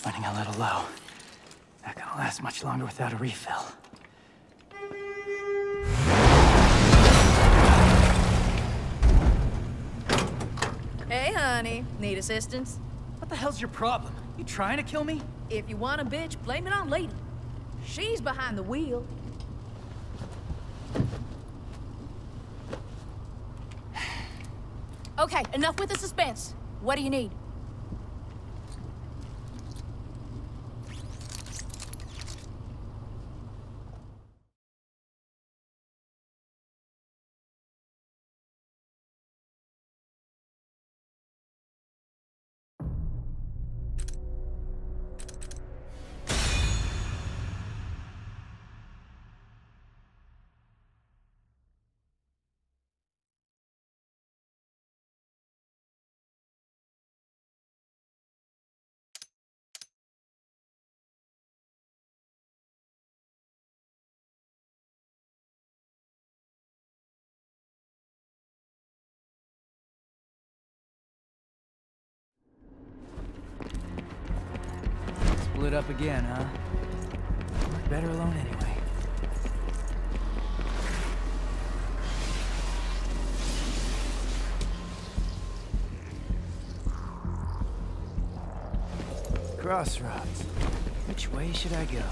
Running a little low. Not gonna last much longer without a refill. Hey, honey. Need assistance? What the hell's your problem? You trying to kill me? If you want a bitch, blame it on Lady. She's behind the wheel. Okay, enough with the suspense. What do you need? Split up again, huh? Better alone anyway. Crossroads. Which way should I go?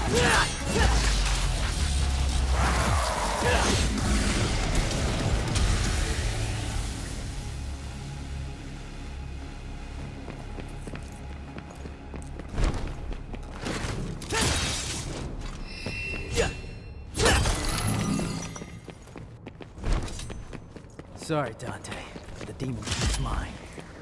Sorry, Dante. The demon keeps mine.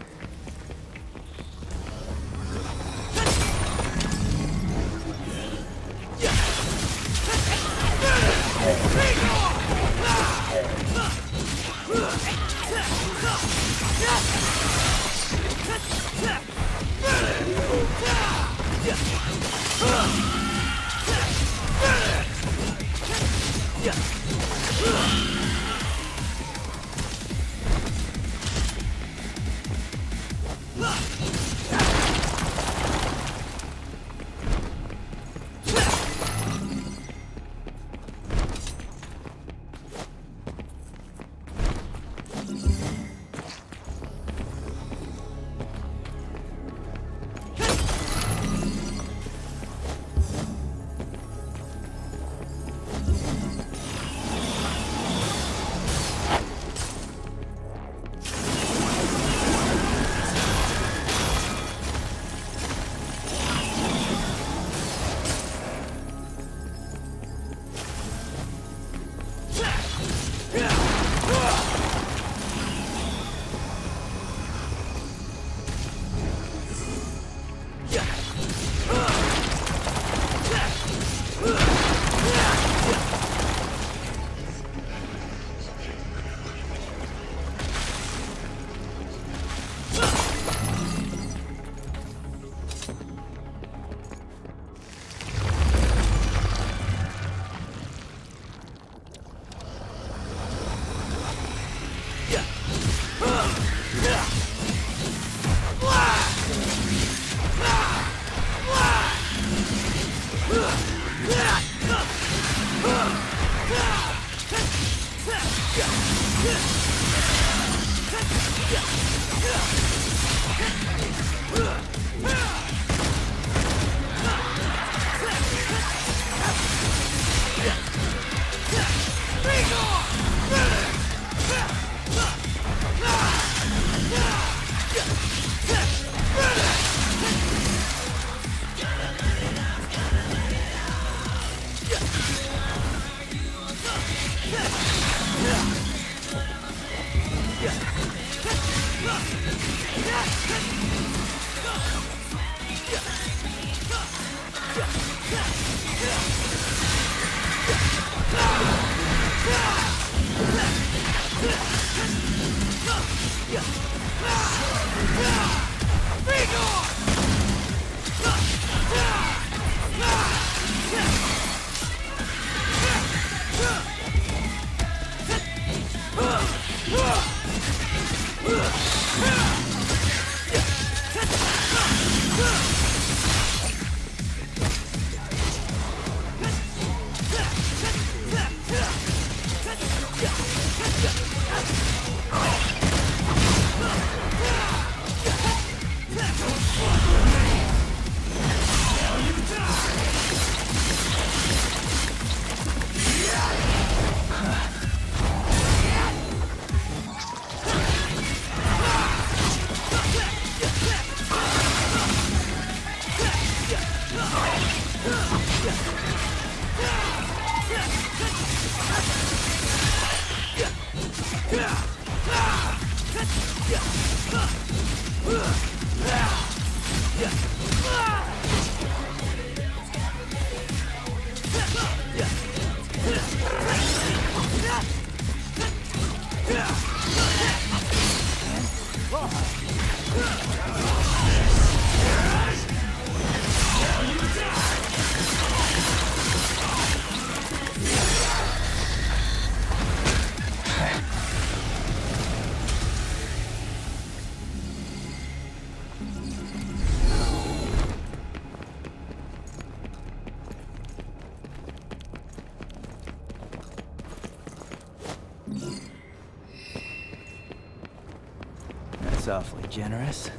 That's awfully generous.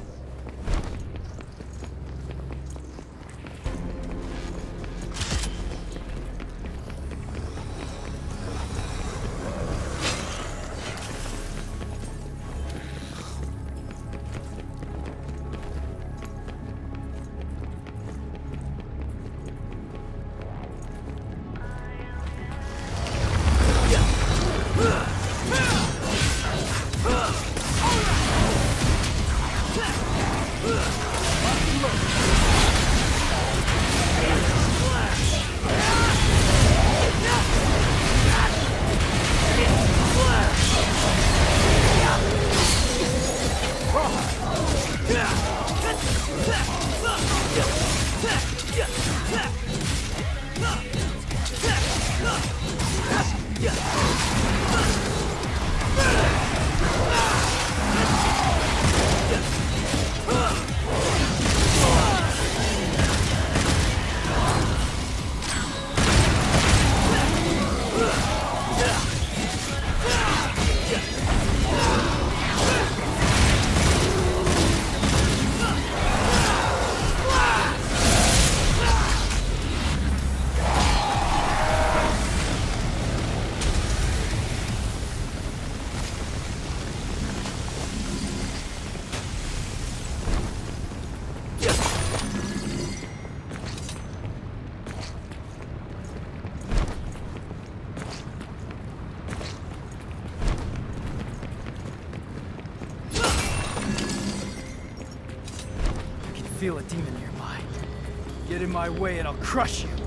feel a demon nearby. Get in my way and I'll crush you.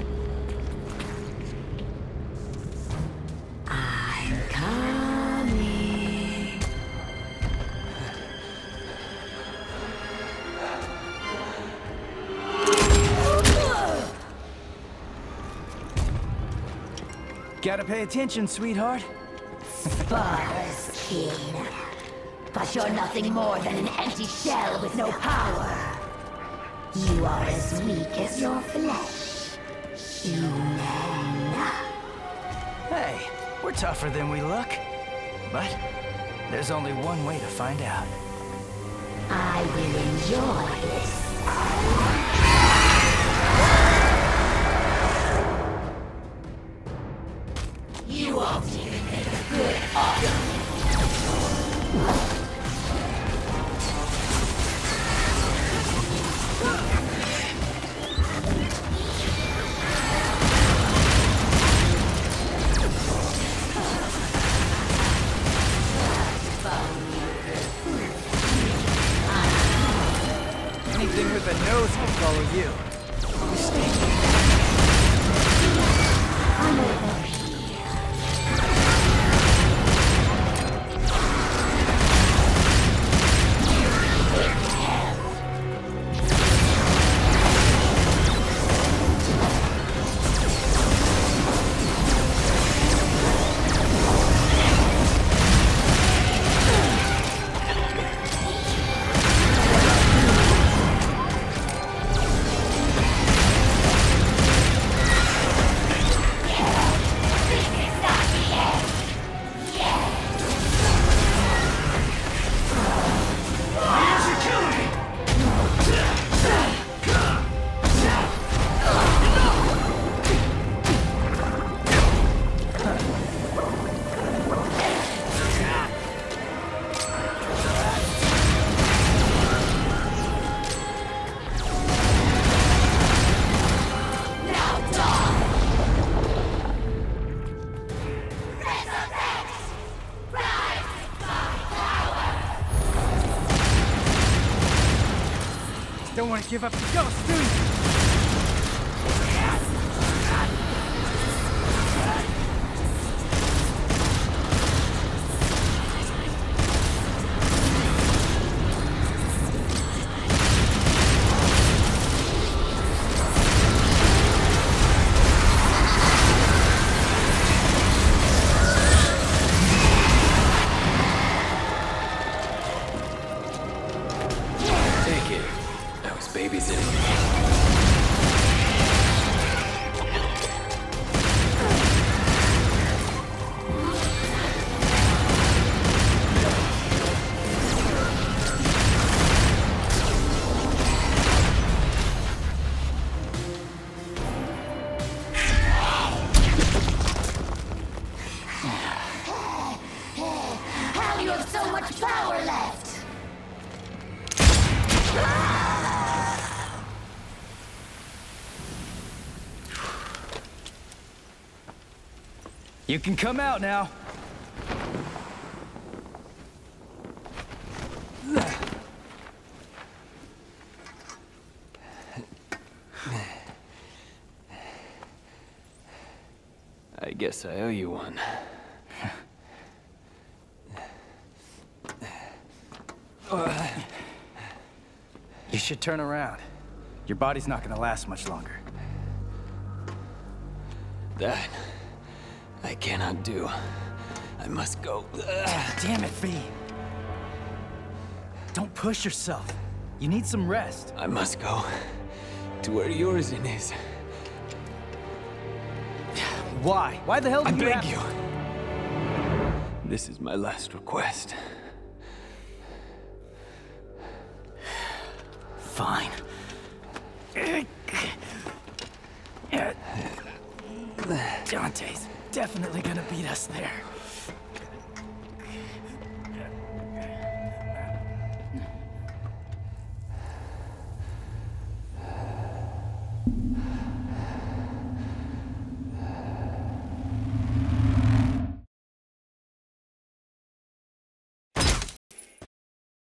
I'm coming. Gotta pay attention, sweetheart. Sparta's king. But you're nothing more than an empty shell with no power. You are as weak as your flesh. Human. Hey, we're tougher than we look. But there's only one way to find out. I will enjoy this. You won't even make a good argument. Anything with a nose can follow you. I'm over here. Don't want to give up the ghost, do you? Babysitting. How do you have so much power left? You can come out now. I guess I owe you one. You should turn around. Your body's not gonna last much longer. That I cannot do. I must go. Damn it, V. Don't push yourself. You need some rest. I must go to where Urizen is. Why? Why the hell I do you beg have... you. This is my last request. Fine. Dante's definitely gonna beat us there.